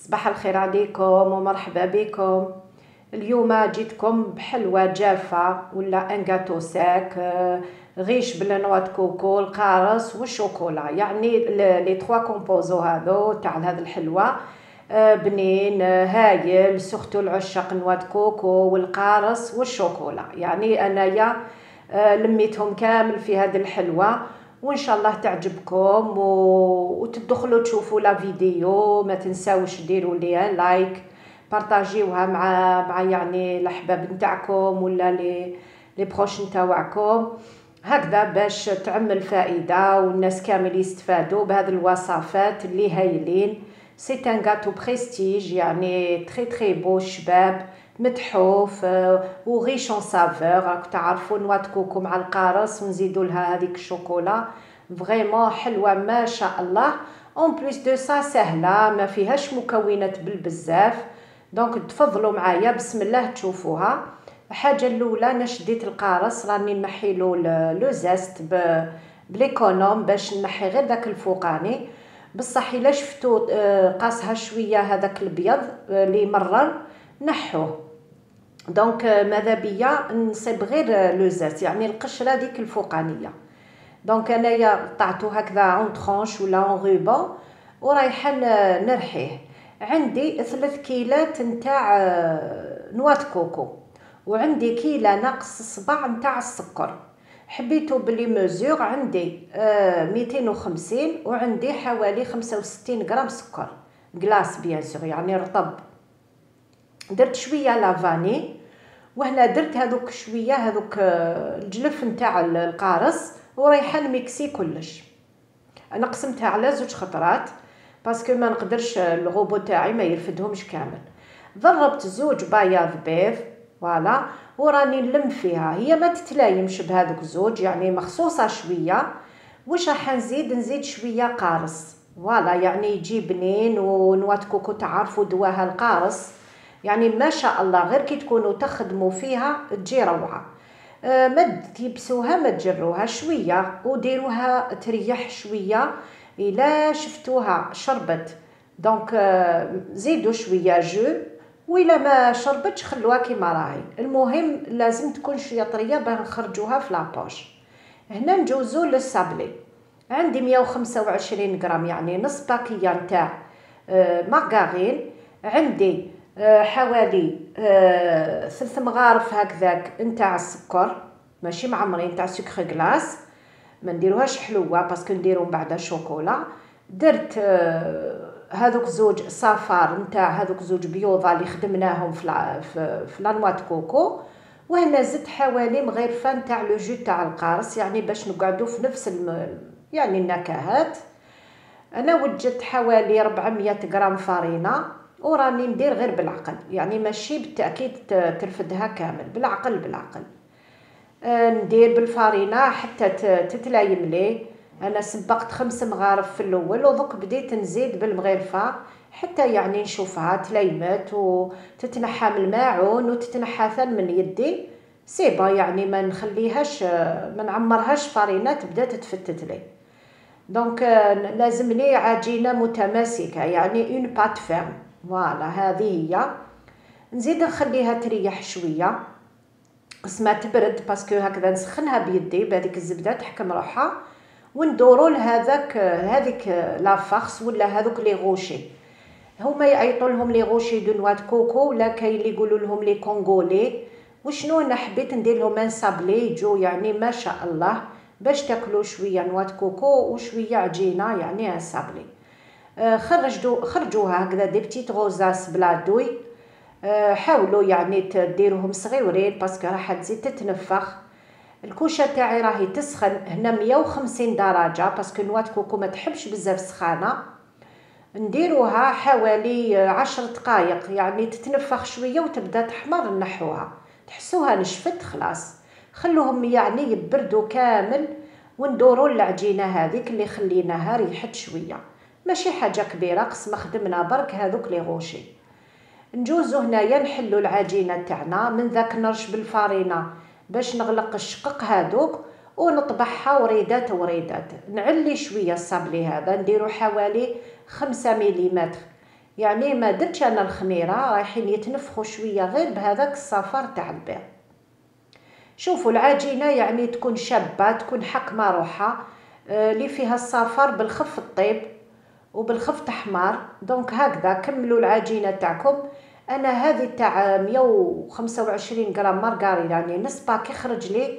صباح الخير عليكم ومرحبا بكم. اليوم جيتكم بحلوى جافة ولا ان غاتو ساك، غيش بالنوات كوكو القارص والشوكولا، يعني لي تخوا كومبوزو هذو تاع هذا الحلوى. بنين هايل، سورتو العشاق نوات كوكو والقارص والشوكولا. يعني انايا لميتهم كامل في هذه الحلوى، وان شاء الله تعجبكم وتدخلوا تشوفوا لا فيديو. ما تنساوش ديروا لي لايك، بارطاجيوها مع يعني الاحباب نتاعكم ولا لي بروش نتاعكم، هكذا باش تعمل فائده والناس كامل يستفادوا بهذه الوصفات اللي هايلين. سي ان غاتو بريستيج، يعني تري تري بو، شباب متحوف وغيش اون سافور. راك تعرفوا نوات كوكو مع القارص ونزيدوا لها هذيك الشوكولا، فريمون حلوه ما شاء الله. اون بليس دو سا سهله، ما فيهاش مكونات بالبزاف. دونك تفضلوا معايا بسم الله تشوفوها. الحاجه الاولى انا شديت القارص، راني نحيلو لو زيست بليكونوم باش نحي غير داك الفوقاني. بصح الا شفتو قاسها شويه هذاك الابيض اللي مرر نحوه. دونك ماذا بيا نصيب غير لو زيت، يعني القشره ديك الفوقانيه. دونك انايا قطعته هكذا اون طرونش ولا اون روبون ورايحه نرحيه. عندي 3 كيلات نتاع نوات كوكو، وعندي كيله ناقص صباع نتاع السكر. حبيتو بلي مزور عندي 250، وعندي حوالي 65 غرام سكر كلاص بيان سور، يعني رطب. درت شويه لافاني، وهنا درت هذوك شويه هذوك الجلف نتاع القارص، ورايحه نميكسي كلش. انا قسمتها على 2 خطرات باسكو ما نقدرش الغوبو تاعي ما يرفدهمش كامل. ضربت 2 باياض بيض فوالا، وراني نلم فيها. هي ما تتلايمش بهذوك 2، يعني مخصوصه شويه. واش راح نزيد شويه قارص فوالا، يعني يجي بنين. ونوات كوكو تعرفوا دواها القارص، يعني ما شاء الله غير كي تكونوا تخدموا فيها تجي روعه. ما تيبسوها ما تجروها شويه وديروها تريح شويه. الا شفتوها شربت دونك زيدوا شويه جو، وإلا ما شربتش خلوها كيما راهي. المهم لازم تكون شويه طريه باه نخرجوها في لابوش. هنا نجوزو للسابلي. عندي 125 غرام، يعني نص باكيه نتاع مارغارين. عندي حوالي 3 مغارف هكذاك نتاع السكر، ماشي معمرين، نتاع سكر غلاس. ما نديروهاش حلوه باسكو نديرو من بعد شوكولا. درت هذوك 2 صفار نتاع هذوك 2 بيوضه اللي خدمناهم في لانوات كوكو. وهنا زدت حوالي مغرفه نتاع لو جو تاع القارص، يعني باش نقعدوا في نفس يعني النكهات. انا وجدت حوالي 400 غرام فارينه، وراني ندير غير بالعقل، يعني ماشي بالتاكيد ترفدها كامل، بالعقل بالعقل. ندير بالفارينه حتى تتلايم لي. انا سبقت 5 مغارف في الاول، ودوك بديت نزيد بالمغرفه حتى يعني نشوفها تلايمت وتتنحى من الماعون وتتنحى ثان من يدي. سيبا يعني ما نخليهاش ما نعمرهاش فارينه تبدا تتفتت لي. دونك لازمني عجينه متماسكه، يعني اون بات فيرم فوالا. هذه هي. نزيد نخليها تريح شويه قسمها تبرد، باسكو هكذا نسخنها بيدي بهذيك الزبده تحكم روحها. وندورو هذيك لافارس ولا هذوك لي غوشي. هما يعيطوا لهم لي غوشي دو نوات كوكو، ولا كاين اللي يقولوا لهم لي كونغولي. وشنو انا حبيت ندير لهم ان سابلي يجو يعني ما شاء الله، باش تاكلوا شويه نوات كوكو وشويه عجينه، يعني ان سابلي. خرجوها هكذا دي بتيت غوزاس بلا دوي. حاولوا يعني تديروهم صغيورين باسكو راح تزيد تتنفخ. الكوشه تاعي راهي تسخن هنا 150 درجه، باسكو نوات كوكو ما تحبش بزاف سخانه. نديروها حوالي 10 دقائق، يعني تتنفخ شويه وتبدا تحمر. نحوها تحسوها نشفت خلاص، خلوهم يعني يبردوا كامل. وندوروا العجينه هذيك اللي خليناها ريحت شويه، ماشي حاجه كبيره، قسم خدمنا برك هذوك لي غوشي. نجوزو هنايا نحلو العجينه تاعنا من ذاك نرش بالفارينه باش نغلق الشقق هذوك ونطبعها وريدات وريدات. نعلي شويه الصابلي هذا، نديرو حوالي 5 مليمتر، يعني ما درتش انا الخميره، رايحين يتنفخوا شويه غير بهذاك الصفار تاع البيض. شوفوا العجينه يعني تكون شابه، تكون حكمه روحها، اللي فيها الصفار بالخف الطيب وبالخف تحمار. دونك هكذا كملوا العجينه تاعكم. انا هذه تاع 125 غرام مارغرين، يعني نص باك يخرج لي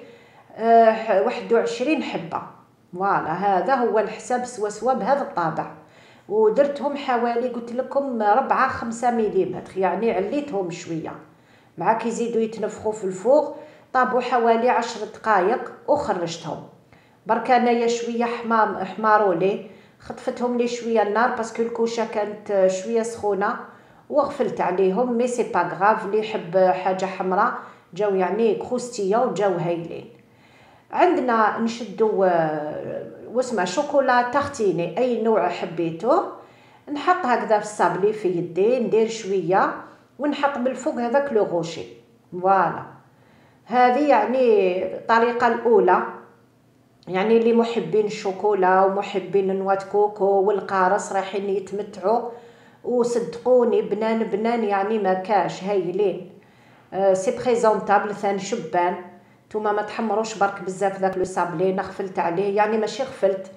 21 حبه. فوالا هذا هو الحساب سوا بهذا الطابع. ودرتهم حوالي قلت لكم 4-5 مليمتر، يعني عليتهم شويه. معاك يزيدوا يتنفخوا في الفوق. طابوا حوالي 10 دقائق وخرجتهم. برك انايا شويه حماروا لي، خطفتهم لي شويه النار باسكو الكوشه كانت شويه سخونه، وغفلت عليهم. مي سي با غاف، اللي يحب حاجه حمراء جاو يعني كروستيون وجاو هايلين. عندنا نشدو واسمه شوكولا تارتيني، اي نوع حبيتوه. نحط هكذا في الصابلي في يدي، ندير شويه ونحط بالفوق هذاك لو غوشي. فوالا هذه يعني الطريقه الاولى. يعني اللي محبين الشوكولا ومحبين نوات كوكو والقارص رايحين يتمتعوا. وصدقوني بنان بنان يعني ما كاش هايلين. سي بريزونطابل ثاني شبان. نتوما ما تحمروش برك بزاف ذاك لو صابلي، نغفلت عليه يعني ماشي غفلت.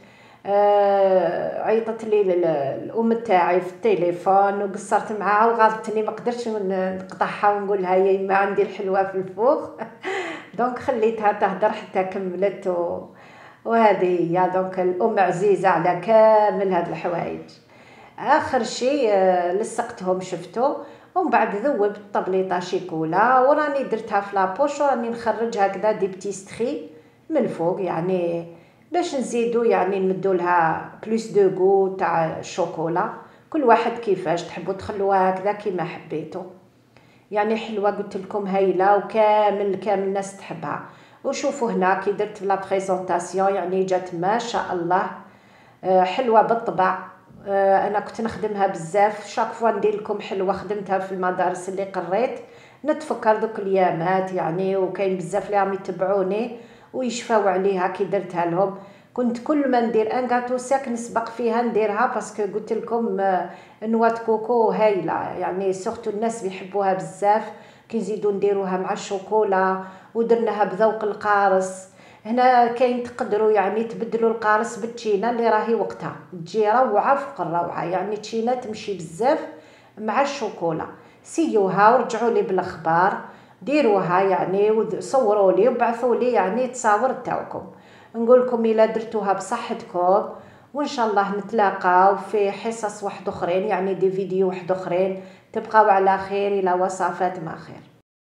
عيطت لي الام تاعي في التليفون وقصرت معاها وغاضتني، ما قدرتش نقطعها ونقول لها يا ما عندي الحلوه في الفوق. دونك خليتها تهدر حتى كملت وهذه هي. دونك الام عزيزه على كامل هاد الحوايج. اخر شيء لصقتهم شفتو، ومن بعد ذوبت طبليطه شيكولا وراني درتها في لابوش، وراني نخرج هكذا دي بتي ستري من فوق، يعني باش نزيدو يعني نمدو لها بلوس دو غو تاع الشوكولا. كل واحد كيفاش تحبوا تخلوها هكذا كيما حبيتو. يعني حلوه قلت لكم هايله، وكامل الناس تحبها. وشوفوا هنا كي درت لا بريزونطاسيون يعني جات ما شاء الله حلوه بالطبع. انا كنت نخدمها بزاف، شاك فوا ندير لكم حلوه خدمتها في المدارس اللي قريت. نتفكر دوك الايامات يعني، وكاين بزاف اللي راهم يتبعوني ويشفاو عليها كي درتها لهم. كنت كل ما ندير ان غاتو ساك نسبق فيها نديرها، باسكو قلت لكم نوات كوكو هايله يعني، سورتو الناس بيحبوها بزاف. كي نزيدو نديروها مع الشوكولا ودرناها بذوق القارص. هنا كاين تقدروا يعني تبدلوا القارص بالتشينا اللي راهي وقتها تجي روعه فوق الروعه، يعني تشينا تمشي بزاف مع الشوكولا. سيوها ورجعوا لي بالاخبار، ديروها يعني وصوروا لي وبعثوا لي يعني تصاور تاعكم. نقول لكم الا درتوها بصحتكم، وان شاء الله نتلاقاو في حصص واحد اخرين، يعني دي فيديو واحد اخرين. تبقاو على خير، الى وصفات ما خير.